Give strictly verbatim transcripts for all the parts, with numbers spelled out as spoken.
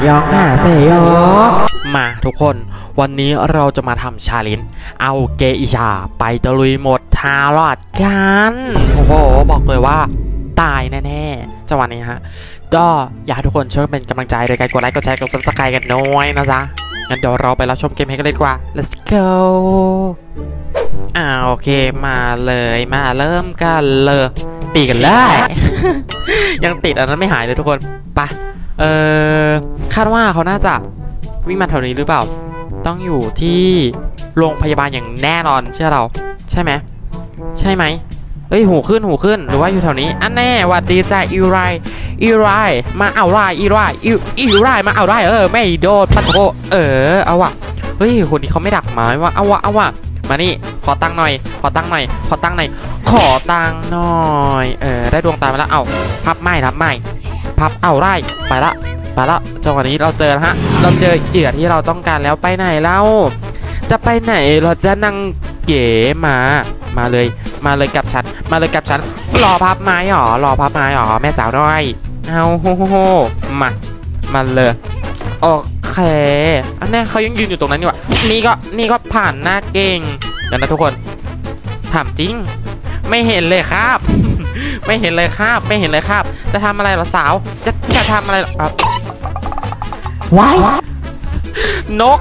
ยองหน้าเซโยมาทุกคนวันนี้เราจะมาทำชาเลนจ์เอาเกอิชาไปตะลุยหมดทารอดกันโอ้โหบอกเลยว่าตายแน่ๆจังหวะนี้ฮะก็อยากให้ทุกคนช่วยเป็นกำลังใจโดยการกดไลค์กดแชร์กดซับสไครต์กันน้อยนะจ๊ะงั้นเดี๋ยวเราไปรับชมเกมให้กันเลยดีกว่า let's go อ่าโอเคมาเลยมาเริ่มกันเลยตีกันเลย ยังติดอันนั้นไม่หายเลยทุกคนไปเออคาดว่าเขาน่าจะวิ่งมาแถวนี้หรือเปล่าต้องอยู่ที่โรงพยาบาลอย่างแน่นอนเชื่อเราใช่ไหมใช่ไหมเอ้ยหูขึ้นหูขึ้นหรือว่าอยู่แถวนี้อันแน่วัดดีจ้าอีไรอีไรมาเอาไรอีไรอีอีไรมาเอาไรเออไม่โดนปัดโกเออเอาวะเฮ้ยคนนี้เขาไม่ดักไม้ว่าเอาวะเอาวะมานี่ขอตังค์หน่อยขอตังค์หน่อยขอตังค์หน่อยขอตังค์หน่อยเออได้ดวงตามาแล้วเอาพับไม้ทับไม้พับเอาไรไปละไปละจังหวะนี้เราเจอแล้วฮะเราเจอเหยื่อที่เราต้องการแล้วไปไหนแล้วจะไปไหนเราจะนั่งเก๋มามาเลยมาเลยกับฉันมาเลยกับฉันรอพับไม้หรอรอพับไม้หรอแม่สาวน้อยเอาโฮโฮโฮมามาเลยโอเคอันนี้เขายังยืนอยู่ตรงนั้นนี่วะนี่ก็นี่ก็ผ่านหน้าเก่งเดี๋ยวนะทุกคนถามจริงไม่เห็นเลยครับ ไม่เห็นเลยครับไม่เห็นเลยครับจะทำอะไรเหรอสาวจะจะทำอะไรครับว้ายนก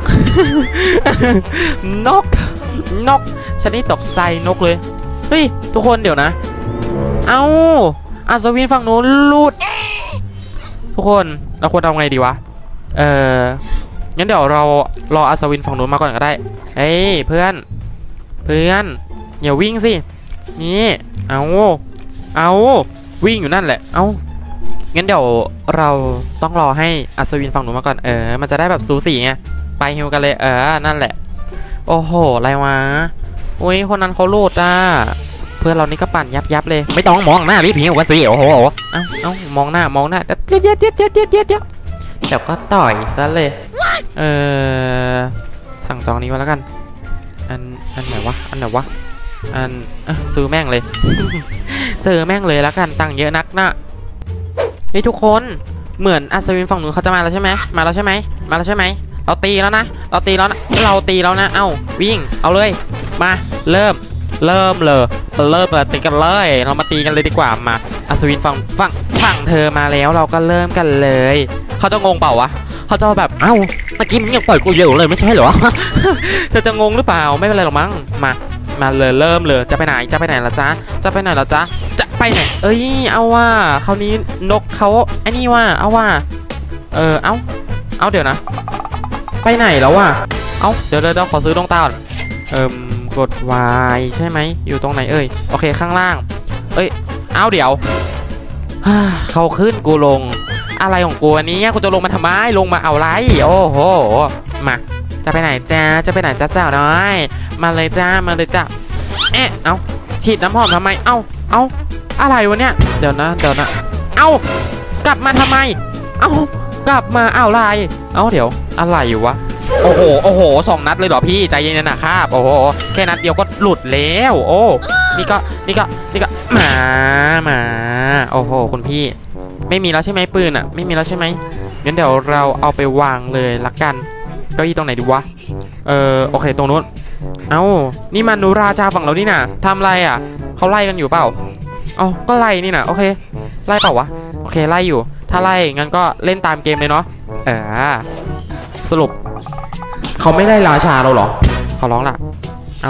นกนกฉันนี่ตกใจนกเลยเฮ้ยทุกคนเดี๋ยวนะเอ้าอัศวินฝั่งโน้นลูดทุกคนเราควรทำไงดีวะเอองั้นเดี๋ยวเรารออัศวินฝั่งโน้นมาก่อนก็ได้เฮ้ยเพื่อนเพื่อนอย่าวิ่งสินี่เอาเอาวิ่งอยู่นั่นแหละเอางั้นเดี๋ยวเราต้องรอให้อัศวินฝั่งหนูมาก่อนเออมันจะได้แบบสูสีไงไปฮิวกันเลยเออนั่นแหละโอ้โหอะไรวะอุ้ยคนนั้นเขาโลดอ่ะเพื่อนเรานี่ก็ปั่นยับยับเลยไม่ต้องมองหน้าพี่ผิวกันสิโอ้โหเอ้าเอ้ามองหน้ามองหน้าเดี๋ยวเดี๋ยวเดี๋ยวเดี๋ยวเดี๋ยวเดี๋ยวเดี๋ยวก็ต่อยซะเลยเออสั่งจองนี้มาแล้วกันอันอันไหนวะอันไหนวะอันซื้อแม่งเลย ซื้อแม่งเลยแล้วกันตังค์เยอะนักนะเฮ้ยทุกคนเหมือนอัศวินฝั่งนู้นเขาจะมาแล้วใช่ไหมมาแล้วใช่ไหมมาแล้วใช่ไหมเราตีแล้วนะเราตีแล้วนะเราตีแล้วนะเอ้าวิ่งเอาเลยมาเริ่มเริ่มเลยเริ่มเลยตีกันเลยเรามาตีกันเลยดีกว่ามาอัศวินฝั่งฝั่งฝั่งเธอมาแล้วเราก็เริ่มกันเลยเขาจะงงเปล่าวะเขาจะแบบเอ้าตะกี้มึงยังปล่อยกูอยู่เลยไม่ใช่เหรอ เธอจะงงหรือเปล่าไม่เป็นไรหรอกมั้งมามาเลยเริ่มเลยจะไปไหนจะไปไหนล่ะจ๊ะจะไปไหนล่ะจ๊ะจะไปไหนเอ้ยเอาว่าคราวนี้นกเขาไอ้นี่ว่าเอาว่าเออเอาเอาเดี๋ยวนะไปไหนแล้ววะเอาเดี๋ยวเดี๋ยวขอซื้อดวงตาก่อนเอิ่มกด Y ใช่ไหมอยู่ตรงไหนเอ่ยโอเคข้างล่างเอ้ยเอาเดี๋ยวเขาขึ้นกูลงอะไรของกูอันนี้กูจะลงมาทำไมลงมาเอาไรโอ้โหมาจะไปไหนจ้าจะไปไหนจ้าสาวน้อยมาเลยจ้ามาเลยจ้าเอ๊ะเอาฉีดน้ำหอมทำไมเอ้าเอ้าอะไรวะเนี่ยเดี๋ยวนะเดี๋ยวนะเอ้ากลับมาทำไมเอ้ากลับมาเอาอะไรเอ้าเดี๋ยวอะไรอยู่วะโอ้โหโอ้โหสองนัดเลยเหรอพี่ใจเย็นๆนะครับโอ้โหแค่นัดเดียวก็หลุดแล้วโอ้นี่ก็นี่ก็นี่ก็มามาโอ้โหคุณพี่ไม่มีแล้วใช่ไหมปืนอ่ะไม่มีแล้วใช่ไหมงั้นเดี๋ยวเราเอาไปวางเลยละกันเก้าอี้ตรงไหนดีวะเออโอเคตรงนู้นเอ้านี่มันนูราชาฝั่งเรานี่น่ะทำไรอ่ะเขาไล่กันอยู่เปล่าอ๋อก็ไล่นี่น่ะโอเคไล่เปล่าวะโอเคไล่อยู่ถ้าไล่งั้นก็เล่นตามเกมเลยเนาะเออสรุปเขาไม่ได้ราชาเราหรอเขาร้องล่ะเอ้า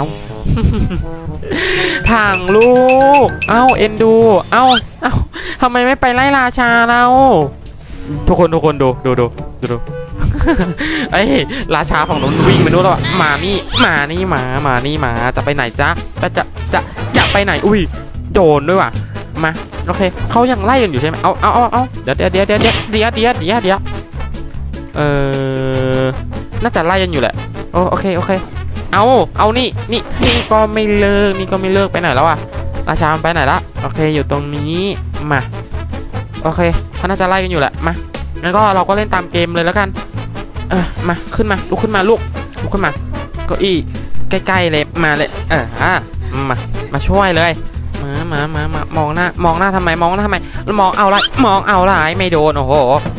ทางลูกเอ้าเอ็นดูเอ้าเอ้าทำไมไม่ไปไล่ราชาเราทุกคนทุกคนดูดูดูดูดูไอ้ราชาของนู้นวิ่งไปนู้นแล้วมานี่มานี่มามานี่มาจะไปไหนจ๊ะจะจะจะจะไปไหนอุ้ยโดนด้วยว่ะมาโอเคเขายังไล่กันอยู่ใช่ไหมเอาเอาเอาเอาเดี๋ยวเดี๋ยวเดี๋ยวเดี๋ยวเดี๋ยวเดี๋ยวเดี๋ยวเดี๋ยวเออน่าจะไล่กันอยู่แหละโอโอเคโอเคเอาเอานี่นี่นี่ก็ไม่เลิกนี่ก็ไม่เลิกไปไหนแล้วอ่ะราชาไปไหนละโอเคอยู่ตรงนี้มาโอเคเขาน่าจะไล่กันอยู่แหละมางั้นก็เราก็เล่นตามเกมเลยแล้วกันเออมาขึ้นมาลุกขึ้นมาลูกลุกขึ้นมาเก้าอี้ใกล้ๆเลยมาเลยเอออ่ะมามาช่วยเลยมามามามามองหน้ามองหน้าทำไมมองหน้าทำไมแล้วมองเอาไรมองเอาไรไม่โดนโอ้โห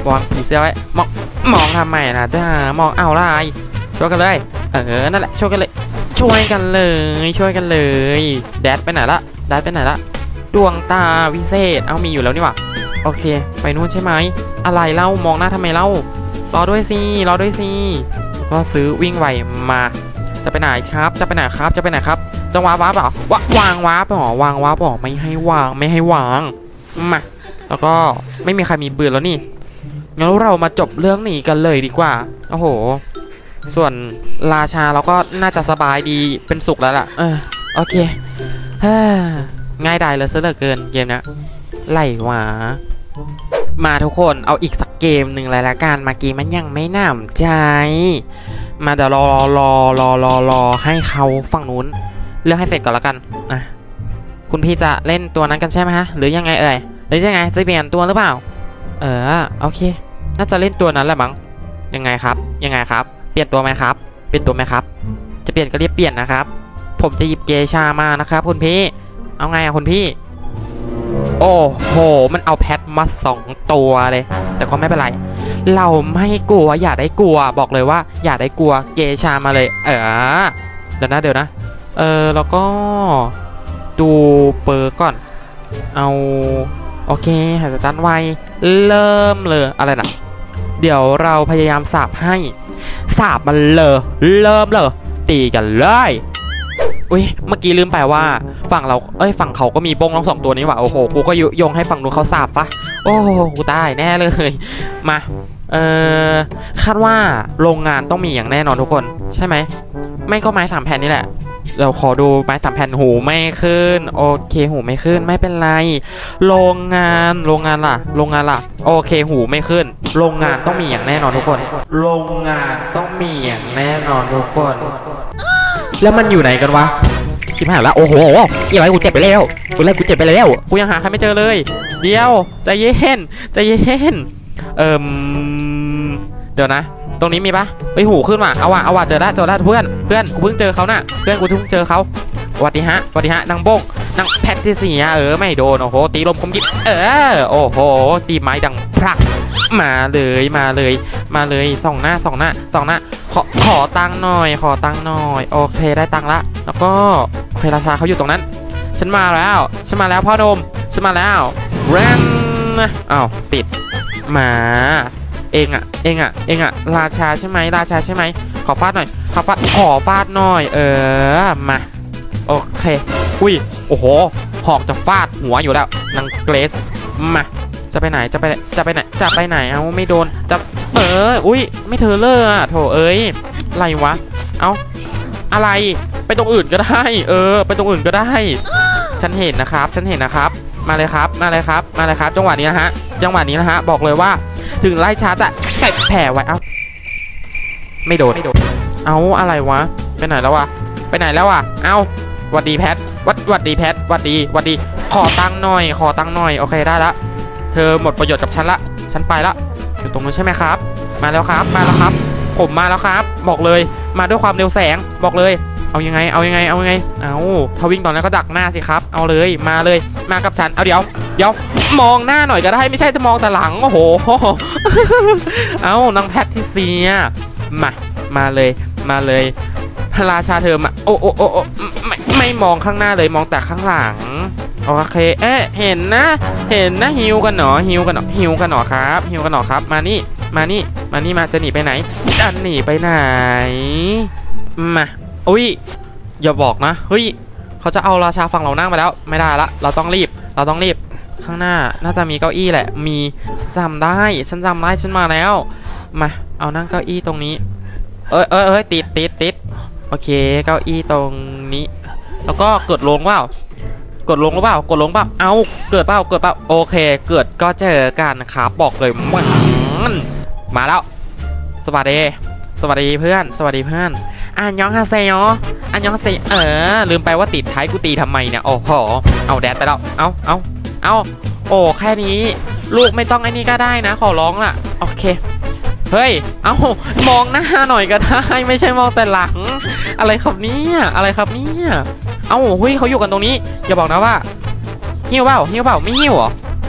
วางผีเสื้อไว้มองมองทำไมนะจ้ามองเอาอะไรช่วยกันเลยเออนั่นแหละช่วยกันเลยช่วยกันเลยช่วยกันเลยแดดไปไหนละแดดไปไหนละดวงตาวิเศษเอามีอยู่แล้วนี่หว่าโอเคไปนู่นใช่ไหมอะไรเล่ามองหน้าทำไมเล่ารอด้วยสิรอด้วยสิก็ซื้อวิ่งไวมาจะไปไหนครับจะไปไหนครับจะไปไหนครับจะวางวาร์ปเปล่าวะวางวาร์ปเปล่าวางวาร์ปเปล่าไม่ให้วางไม่ให้วางมาแล้วก็ไม่มีใครมีปืนแล้วนี่งั้นเรามาจบเรื่องนี้กันเลยดีกว่าโอ้โหส่วนราชาเราก็น่าจะสบายดีเป็นสุขแล้วล่ะเออโอเคง่ายดายเลยซะเหลือเกินเกมนี้ไหลหวามาทุกคนเอาอีกสักเกมหนึ่งเลยละกันมาเกมมันยังไม่หนำใจมาเดี๋ยวรอรอรอรอรอให้เขาฝั่งนู้นเลือกให้เสร็จก่อนละกันนะคุณพี่จะเล่นตัวนั้นกันใช่ไหมฮะหรือยังไงเอ่ยหรือยังไงจะเปลี่ยนตัวหรือเปล่าเออโอเคน่าจะเล่นตัวนั้นแหละมั้งยังไงครับยังไงครับเปลี่ยนตัวไหมครับเปลี่ยนตัวไหมครับจะเปลี่ยนก็รีบเปลี่ยนนะครับผมจะหยิบเกชามานะครับคุณพี่เอาไงอะคุณพี่โอ้โหมันเอาแพทมาสองตัวเลยแต่ก็ไม่เป็นไรเราไม่กลัวอย่าได้กลัวบอกเลยว่าอย่าได้กลัวเกชามาเลยเออเดี๋ยวนะเดี๋ยวนะเออแล้วก็ดูเปอร์ก่อนเอาโอเคหายใจตันไวเริ่มเลยอะไรนะเดี๋ยวเราพยายามสาบให้สาบมันเลยเริ่มเลยตีกันเลยอุ้ยเมื่อกี้ลืมไปว่าฝั่งเราเอ้ยฝั่งเขาก็มีบ้งทั้งสองตัวนี้ว่ะโอ้โหกูก็โยงให้ฝั่งนู้นเขาสาบปะโอ้กูตายแน่เลยมาเอ่อคาดว่าโรงงานต้องมีอย่างแน่นอนทุกคนใช่ไหมไม่ก็ไม้สามแผ่นนี่แหละเราขอดูไม้สามแผ่นหูไม่ขึ้นโอเคหูไม่ขึ้นไม่เป็นไรโรงงานโรงงานล่ะโรงงานล่ะโอเคหูไม่ขึ้นโรงงานต้องมีอย่างแน่นอนทุกคนโรงงานต้องมีอย่างแน่นอนทุกคนแล้วมันอยู่ไหนกันวะชิบหายแล้วโอ้โหยังไงกูเจ็บไปแล้วกูเล่นกูเจ็บไปแล้วกูยังหาใครไม่เจอเลยเดี๋ยวใจเย็นใจเย็นเอ่มเดี๋ยวนะตรงนี้มีปะไปหูขึ้นว่ะเอาว่ะเอาว่ะเจอได้เจอได้เพื่อนเพื่อนกูเพิ่งเจอเขาน่ะเพื่อนกูเพิ่งเจอเขาสวัสดีฮะสวัสดีฮะนางบงนางแพทติเซียเออไม่โดนโอ้โหตีลมคมยิบเออโอ้โหตีไม้ดังพรักมาเลยมาเลยมาเลยส่องหน้าส่องหน้าส่องหน้าขอขอตังค์หน่อยขอตังค์หน่อยโอเคได้ตังค์ละแล้วก็โอเคราคาเขาอยู่ตรงนั้นฉันมาแล้วฉันมาแล้วพ่อดมฉันมาแล้วแรนอ้าวติดมาเองอ่ะเองอ่ะเองอ่ะราชาใช่ไหมราชาใช่ไหมขอฟาดหน่อยขอฟาดขอฟาดหน่อยเออมาโอเคอุ้ยโอ้โหหอกจะฟาดหัวอยู่แล้วนางเกรซมาจะไปไหนจะไปจะไปไหนจะไปไหนเอาไม่โดนจะเอออุ้ยไม่เธอเลยอ่ะโถเอ้ยอะไรวะเอาอะไรไปตรงอื่นก็ได้เออไปตรงอื่นก็ได้ฉันเห็นนะครับฉันเห็นนะครับมาเลยครับมาเลยครับมาเลยครับจังหวะนี้นะฮะจังหวะนี้นะฮะบอกเลยว่าถึงไล่ชาร์จอะเก็บแผลไว้เอ้าไม่โดนเอาอะไรวะไปไหนแล้ววะไปไหนแล้ววะเอ้าวัดดีแพทวัดวัดดีแพทวัดดีวัดดีขอตังค์หน่อยขอตังค์หน่อยโอเคได้ละเธอหมดประโยชน์กับฉันละฉันไปละอยู่ตรงนู้นใช่ไหมครับมาแล้วครับมาแล้วครับผมมาแล้วครับบอกเลยมาด้วยความเร็วแสงบอกเลยเอายังไงเอายังไงเอายังไงเอาถ้าวิ่งตอนนั้นก็ดักหน้าสิครับเอาเลยมาเลยมากับฉันเอาเดี๋ยวเดี๋ยวมองหน้าหน่อยก็ได้ไม่ใช่จะมองแต่หลังโอ้โหเอานางแพทริเซียมามาเลยมาเลยราชาเธอมาโอ้โอ้โอ้ไม่ไม่มองข้างหน้าเลยมองแต่ข้างหลังโอเคเอ๊ะเห็นนะเห็นนะฮิวกันหนอฮิวกันหนอฮิวกันหนอครับฮิวกันหนอครับมานี่มานี่มานี่มาจะหนีไปไหนจะหนีไปไหนมาอุ้ยอย่าบอกนะเฮ้ยเขาจะเอาราชาฝั่งเรานั่งไปแล้วไม่ได้ละเราต้องรีบเราต้องรีบข้างหน้าน่าจะมีเก้าอี้แหละมีฉันจำได้ฉันจำได้ฉันมาแล้วมาเอานั่งเก้าอี้ตรงนี้เอ้ยเอ้ยเอ้ยติดติดติดโอเคเก้าอี้ตรงนี้แล้วก็กดลงเปล่ากดลงหรือเปล่ากดลงเปล่าเอาเกิดเปล่าเกิดเปล่าโอเคเกิดก็เจอกันครับบอกเลยมันมาแล้วสวัสดีสวัสดีเพื่อนสวัสดีเพื่อนอันยองฮาเซโยอันยองฮาเซเออลืมไปว่าติดท้ายกูตีทำไมเนี่ยโอ้โหเอาแดดไปแล้วเอาเอาเอาโอ้แค่นี้ลูกไม่ต้องไอ้นี่ก็ได้นะขอร้องล่ะโอเคเฮ้ยเอามองหน้าหน่อยก็ได้ไม่ใช่มองแต่หลังอะไรครับเนี่ยอะไรครับเนี่ยเอาเฮ้ยเขาอยู่กันตรงนี้อย่าบอกนะว่าหิ้วเปล่าหิ้วเปล่าไม่หิ้วเหรอเอ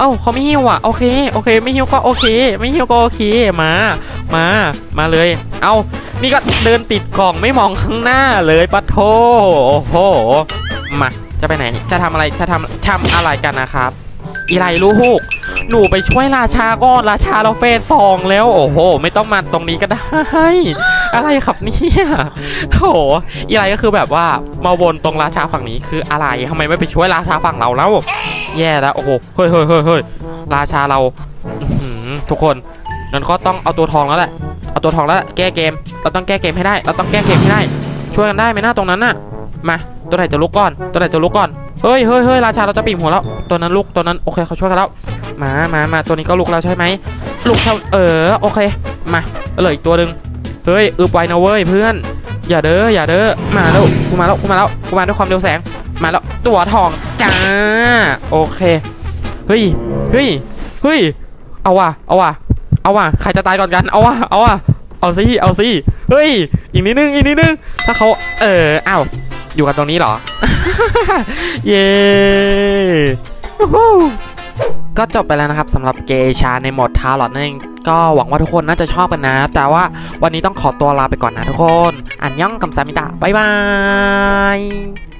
อ้าเขาไม่หิวอ่ะโอเคโอเคไม่หิวก็โอเคไม่หิวก็โอเคมามามาเลยเอ้านี่ก็เดินติดกล่องไม่มองข้างหน้าเลยปะโถโอ้โหมาจะไปไหนจะทำอะไรจะทำทำอะไรกันนะครับอีไรลูกหนูไปช่วยราชาก่อนราชาเราเฟสสองแล้วโอ้โหไม่ต้องมาตรงนี้ก็ได้อะไรครับเนี่ยโอ้โหอีไรก็คือแบบว่ามาวนตรงราชาฝั่งนี้คืออะไรทำไมไม่ไปช่วยราชาฝั่งเราแล้วแย่แล้วโอ้โหเฮ้ยเฮ้ยเฮ้ยเฮ้ยราชาเราทุกคนนั่นก็ต้องเอาตัวทองแล้วแหละเอาตัวทองแล้วแก้เกมเราต้องแก้เกมให้ได้เราต้องแก้เกมให้ได้ช่วยกันได้ไหมหน้าตรงนั้นน่ะมาตัวไหนจะลุกก่อนตัวไหนจะลุกก่อนเฮ้ยเฮ้ยเฮ้ยราชาเราจะปีกหัวแล้วตัวนั้นลุกตัวนั้นโอเคเขาช่วยกันแล้วมามามาตัวนี้ก็ลุกแล้วใช่ไหมลุกเท่าเออโอเคมาเหลืออีกตัวหนึ่งเฮ้ยอึบไวนะเว้ยเพื่อนอย่าเด้ออย่าเด้อมาแล้วกูมาแล้วกูมาแล้วกูมาด้วยความเร็วแสงมาแล้วตัวทองจ้าโอเคเฮ้ยเฮ้ยเฮ้ยเอาว่ะเอาว่ะเอาว่ะใครจะตายก่อนกันเอาว่ะเอาว่ะเอาสิเอาสิเฮ้ยอีกนิดนึงอีกนิดนึงถ้าเขาเอออ้าวอยู่กันตรงนี้เหรอ เย้ก็จบไปแล้วนะครับสำหรับเกชาในโหมดทารอตนั่นเองก็หวังว่าทุกคนน่าจะชอบกันนะแต่ว่าวันนี้ต้องขอตัวลาไปก่อนนะทุกคนอันย่องคำสามิตะบ๊ายบาย